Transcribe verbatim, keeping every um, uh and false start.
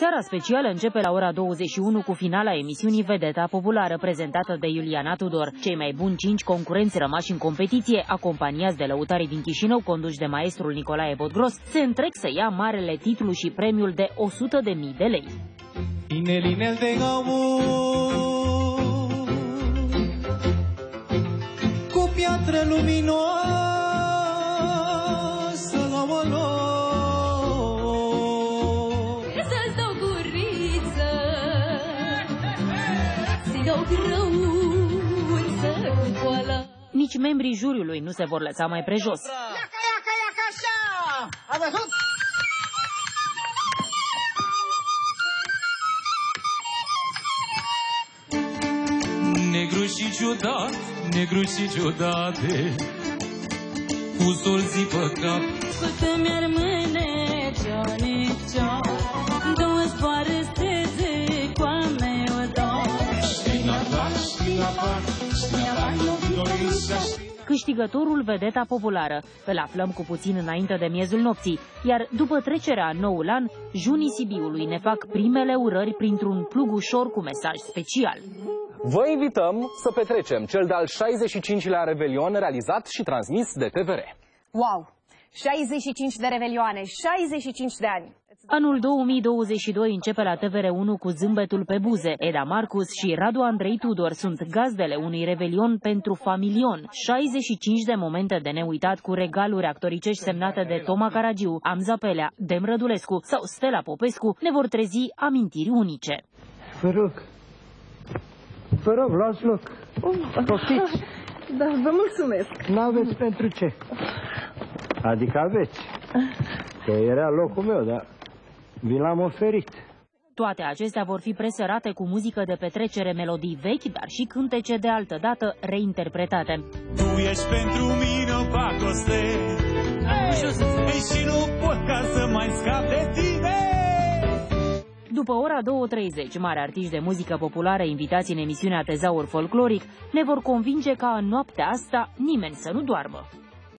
Seara specială începe la ora douăzeci și unu cu finala emisiunii Vedeta Populară, prezentată de Iuliana Tudor. Cei mai buni cinci concurenți rămași în competiție, acompaniați de lăutarii din Chișinău, conduși de maestrul Nicolae Bodgros, se întrec să ia marele titlu și premiul de o sută de mii de lei. Inelinel de cu piatră luminoasă la olo. Să-ți dau guriță, să-i dau grăunță cu poală. Nici membrii juriului nu se vor lăsa mai prejos. Iaca, iaca, iaca, așa! A văzut? Negru și ciudat, negru și ciudate, cu solții pe cap. Cât mi-ar mâne, Johnny John, două zboare steze cu a meu dor. Știi nada, știi nada, știi nada, nu dorința. Câștigătorul Vedeta Populară îl aflăm cu puțin înainte de miezul nopții, iar după trecerea în noul an, junii Sibiului ne fac primele urări printr-un plug ușor cu mesaj special. Vă invităm să petrecem cel de-al șaizeci și cincilea Revelion realizat și transmis de T V R. Wow! șaizeci și cinci de revelioane, șaizeci și cinci de ani! Anul două mii douăzeci și doi începe la T V R unu cu zâmbetul pe buze. Eda Marcus și Radu Andrei Tudor sunt gazdele unui revelion pentru familion. șaizeci și cinci de momente de neuitat cu regaluri actoricești semnate de Toma Caragiu, Amza Pelea, Dem Rădulescu sau Stella Popescu ne vor trezi amintiri unice. Vă rog, vă rog, luați loc. Poftiți. Da, vă mulțumesc. N-aveți pentru ce? Adică aveți. Că era locul meu, dar vi l-am oferit. Toate acestea vor fi presărate cu muzică de petrecere, melodii vechi, dar și cântece de altă dată reinterpretate. Tu ești pentru mine o pacoste, ei, și nu pot ca să mai scap de tine. După ora două treizeci, mari artiști de muzică populară invitați în emisiunea Tezaur Folcloric ne vor convinge ca în noaptea asta nimeni să nu doarmă.